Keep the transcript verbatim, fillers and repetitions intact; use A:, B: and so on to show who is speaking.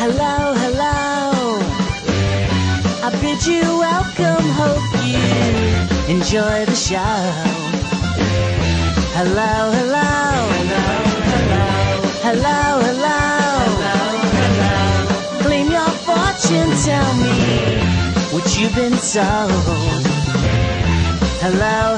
A: Hello, hello. I bid you welcome, hope you enjoy the show. Hello, hello. Hello, hello. Hello, hello. Hello, hello. Claim your fortune, tell me what you've been told. Hello,